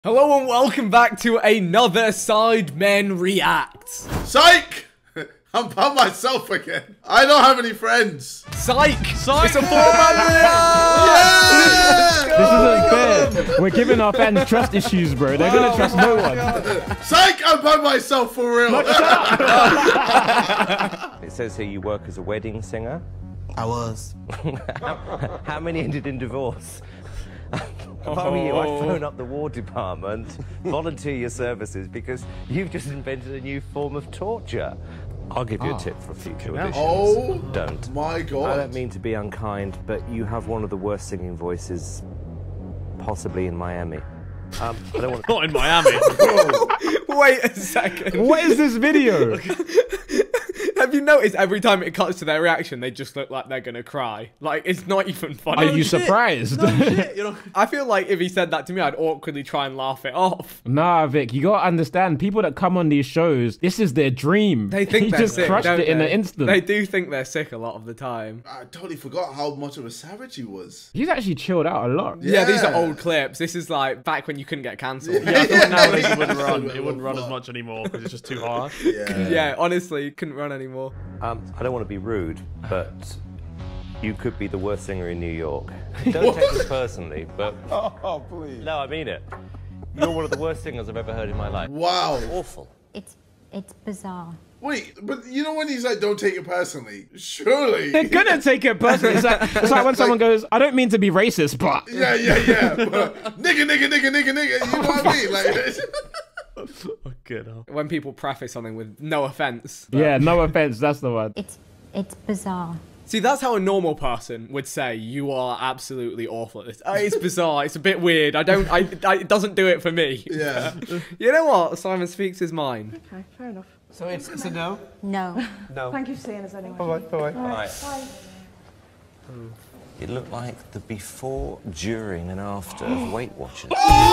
Hello and welcome back to another Sidemen React. Psych! I'm by myself again. I don't have any friends. Psych! Psych! It's a four-man React! Yeah! This isn't fair. We're giving our fans trust issues, bro. They're gonna trust no one. Psych! I'm by myself for real. It says here you work as a wedding singer. I was. How many ended in divorce? If I were you, I'd phone up the War Department, volunteer your services, because you've just invented a new form of torture. I'll give you a tip for future auditions. Oh, don't. My God. I don't mean to be unkind, but you have one of the worst singing voices, possibly in Miami. I don't want to... Not in Miami. Wait a second. What is this video? Have you noticed every time it cuts to their reaction, they just look like they're gonna cry? Like, it's not even funny. Are you surprised? No shit, you know. I feel like if he said that to me, I'd awkwardly try and laugh it off. Nah, Vic, you gotta understand. People that come on these shows, this is their dream. They think he they're just sick, crushed don't it in they? an instant. They do think they're sick a lot of the time. I totally forgot how much of a savage he was. He's actually chilled out a lot. Yeah, these are old clips. This is like back when you couldn't get cancelled. Yeah, I feel like nowadays it wouldn't Yeah. run. It wouldn't run as much anymore because it's just too hard. Yeah, honestly, couldn't run anymore. I don't want to be rude, but you could be the worst singer in New York. Don't take this personally, but... Oh, please. No, I mean it. You're one of the worst singers I've ever heard in my life. Wow. Awful. It's bizarre. Wait, but you know when he's like, don't take it personally? Surely. They're gonna take it personally. It's like when someone goes, I don't mean to be racist, but... Yeah. But, nigga. You know what I mean? Like, Oh, good hell. When people preface something with no offense. Yeah, no offense, that's the one. It's bizarre. See, that's how a normal person would say, you are absolutely awful at this. It's bizarre. It's a bit weird. It doesn't do it for me. yeah. You know what? Simon speaks his mind. Okay, fair enough. So it's a no? No. Thank you for seeing us anyway. Right. It looked like the before, during, and after of Weight Watchers.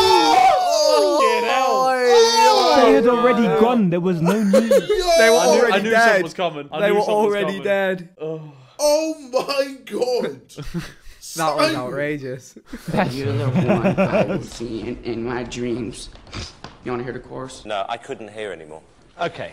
They had already gone. There was no need. They were already I knew dead. something was coming. They were already dead. Oh my God. That was outrageous. You're the one I will see in my dreams. You want to hear the chorus? No, I couldn't hear anymore. Okay.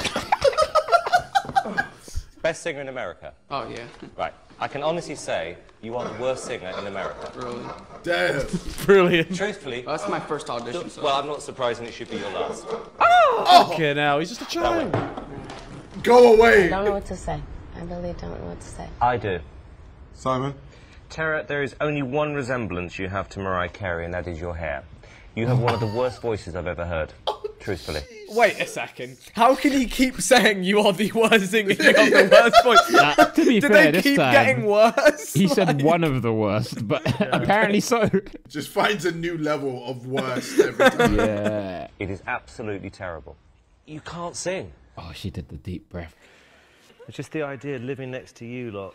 Best singer in America. Oh, yeah. Right. I can honestly say you are the worst singer in America. Really? Damn. Brilliant. Truthfully, Well, that's my first audition, so... well, I'm not surprised, and it should be your last. Okay, now he's just a child. Go away. I don't know what to say. I really don't know what to say. I do. Simon? Tara, there is only one resemblance you have to Mariah Carey, and that is your hair. You have one of the worst voices I've ever heard. Truthfully. Wait a second. How can he keep saying you are the worst singer? You have the worst voice. To be Did fair, they this keep time, getting worse? he said one of the worst, but apparently so. Just finds a new level of worst every time. Yeah. It is absolutely terrible. You can't sing. Oh, she did the deep breath. It's just the idea of living next to you lot.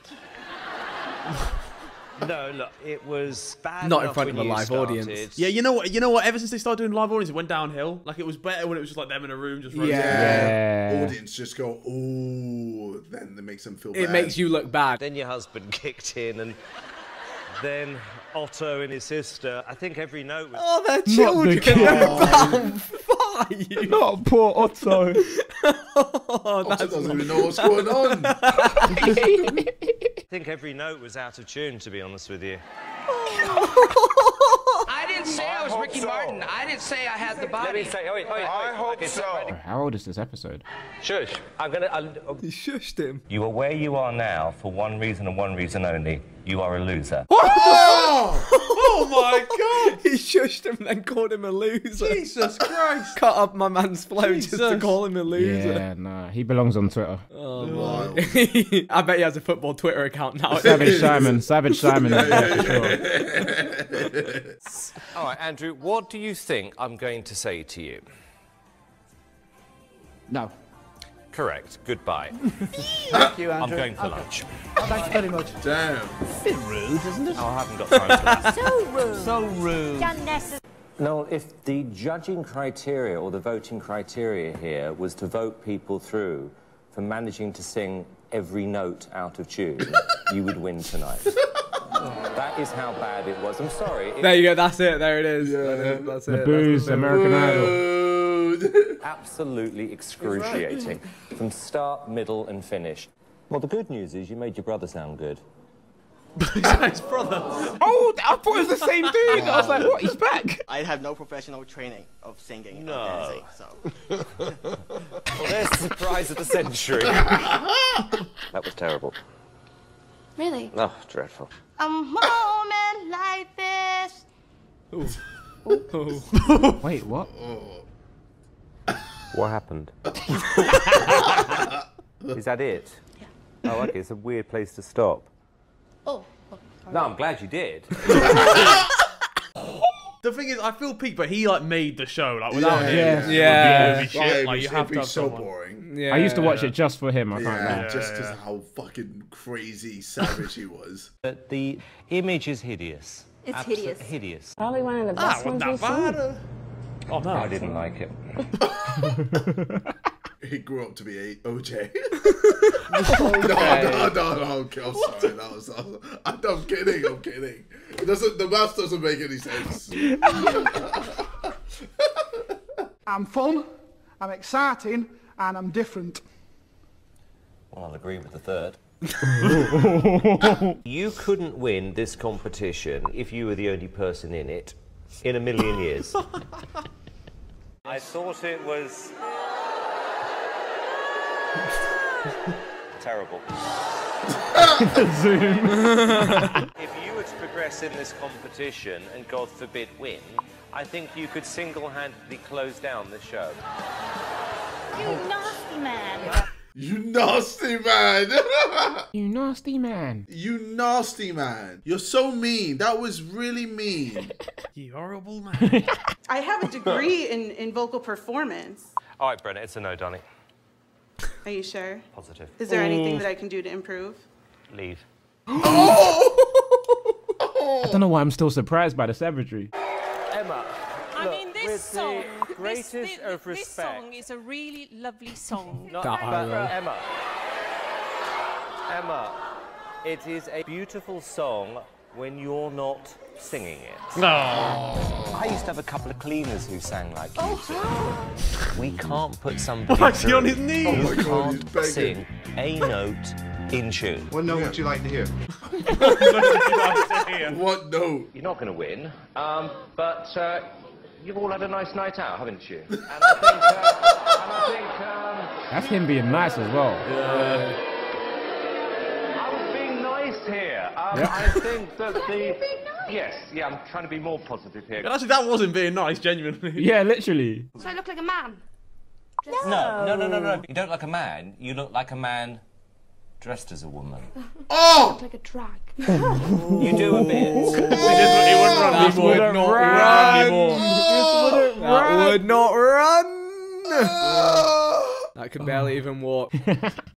No, look, it was bad. Not in enough front of when a you live started. audience. Yeah, you know what? Ever since they started doing live audience, it went downhill. Like, it was better when it was just like them in a room just rotating. Yeah. Audience just go, ooh, then it makes them feel bad. It makes you look bad. Then your husband kicked in, and then Otto and his sister. I think every note was... Oh, they're Not children. the kid. They're about 5. Not poor Otto. Oh, Otto doesn't even know what's going on. I think every note was out of tune, to be honest with you. I didn't say I was Ricky Martin. I didn't say I had the body. Let me say, I hope so. How old is this episode? Shush. I'm gonna... He shushed him. You are where you are now for one reason and one reason only. You are a loser. Oh my God! He shushed him and then called him a loser. Jesus Christ! Cut up my man's flow just to Jesus. call him a loser. Yeah, nah. He belongs on Twitter. Oh my. I bet he has a football Twitter account now. Savage Simon. Savage Simon. Is there for sure. All right, Andrew, what do you think I'm going to say to you? No. Correct. Goodbye. Thank you, I'm Andrew. going for lunch. Thanks very much. Damn. Bit rude, isn't it? Oh, I haven't got time for that. So rude. So rude. Unnecessary. No, if the judging criteria or the voting criteria here was to vote people through for managing to sing every note out of tune, you would win tonight. That is how bad it was. I'm sorry. There you go. That's it. There it is. Yeah. That's The it. booze, That's American Idol. Dude. Absolutely excruciating. From start, middle, and finish. Well, the good news is you made your brother sound good. His brother. Oh, I thought it was the same dude. I was like, what? He's back. I have no professional training of singing No. or dancing, so. Well, there's the surprise of the century. That was terrible. Really? Oh, dreadful. A moment like this. Wait, what? What happened? Is that it? Yeah. Oh, okay. It's a weird place to stop. Oh. No, I'm glad you did. The thing is, I feel peak, but he like made the show. Like without him, Yeah. Yeah. it would be shit. Like you have it'd to be have so someone. boring. Yeah. I used to watch it just for him. I can't Yeah, lie. just because how fucking crazy savage he was. But the image is hideous. It's hideous. Hideous. Probably one of the Ah, best wasn't ones that we've bad? seen. Oh no. I didn't like it. He grew up to be a OJ. No, I'm sorry. I'm kidding. I'm kidding. It doesn't. The math doesn't make any sense. I'm fun, I'm exciting, and I'm different. Well, I'll agree with the third. You couldn't win this competition if you were the only person in it in a million years. I thought it was terrible. Zoom. If you were to progress in this competition and, God forbid, win, I think you could single-handedly close down the show. You nasty man. You nasty man. You nasty man. You nasty man. You're so mean. That was really mean. You horrible man. I have a degree in vocal performance. All right, Brenna, it's a no, darling. Are you sure? Positive. Is there anything that I can do to improve? Leave. I don't know why I'm still surprised by the savagery. Emma. I mean, this song, greatest of this respect. song is a really lovely song. Emma, it is a beautiful song when you're not singing it. No. I used to have a couple of cleaners who sang like you do. We can't put somebody Why is he through on his knees? Oh my God, he's who can't begging. sing a note in tune. What note would you like to hear? What note? You're not going to win, but you've all had a nice night out, haven't you? And I think, That's him being nice as well. I was being nice here. I think that the... Yes, yeah, I'm trying to be more positive here. Actually, that wasn't being nice, genuinely. Yeah, literally. So I look like a man. No. You don't like a man. You look like a man dressed as a woman. Oh! Like a drag. You do a bit. He wouldn't run That anymore. would not run anymore. That would not run. That could barely even walk.